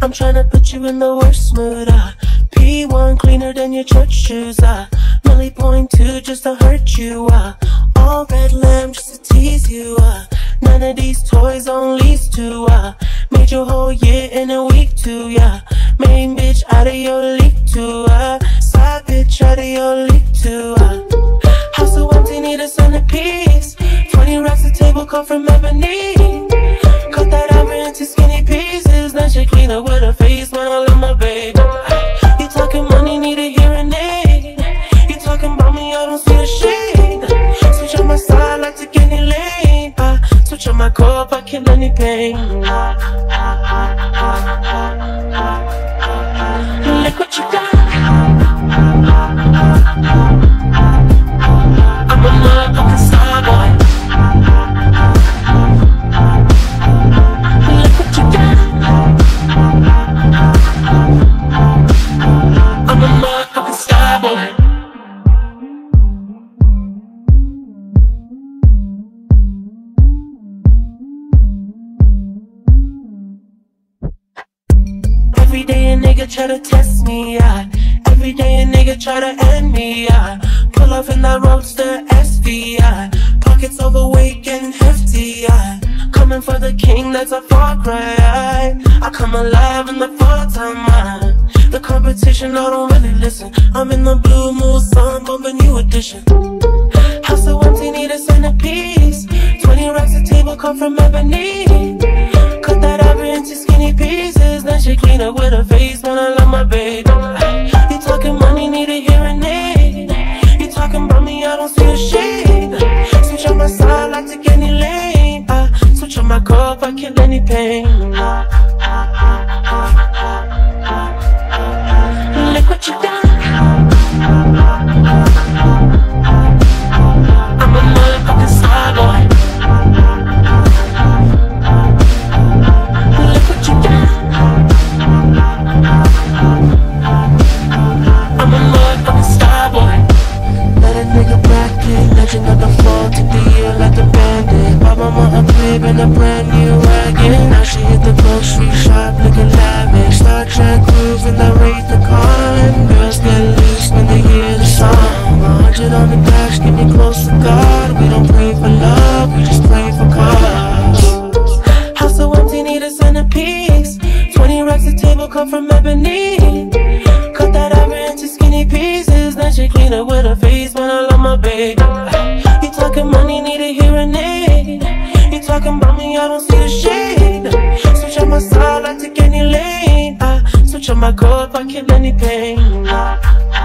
I'm tryna put you in the worst mood, P1 cleaner than your church shoes, Millie point 2 just to hurt you, all red lamb just to tease you, none of these toys on lease to, made your whole year in a week too, yeah. Main bitch out of your league too, side bitch out of your league too, house so empty, need a centerpiece. 20 racks a table come from ebony. Cut that ivory into skinny pieces. Then she clean up with her face when I love my baby. You talking money, need a hearing aid. You talking about me, I don't see the shade. Switch on my side, like to any lane. Switch on my core if I kill any pain. Look what you got. I'm a motherfucking starboy. Look what you got. I'm a motherfucking starboy. Every day a nigga try to test me, every day a nigga try to end me, pull off in that roadster SVI, pockets overweight getting hefty, coming for the king, that's a far cry, I come alive in the fall time, the competition, I don't really listen, I'm in the blue moon, sun bumping new edition, house so empty, need a centerpiece, 20 racks a table come from ebony, cut that ivory into skinny pieces, then she clean up with her face when I love my baby. You talking money, need a hearing aid. You talking about me, I don't see the shade. Switch on my side, like to any lane. Switch on my core if I kill any pain. Look what you done. I'm a motherfucking starboy. Look what you done. I'm a motherfucking starboy. Let a nigga bracket, legend of the fall, took the year like a bandit. Bought my mom a crib in a brand new wagon. Now she hit the grocery shop looking lavish. Star Trek cruise in the Wraith the car, and girls get loose when they hear the song. 100 on the dash, get me close to God. We don't pray for love, we just pray for cause. House so empty, need a centerpiece. 20 racks a table come from ebony. Cut that ivory into skinny pieces, then she clean up with her face when I love my baby. You talking money, need a hearing aid. You talking about me, I don't see the shade. Switch on my side, I take any lane. Switch on my core if I kill any pain.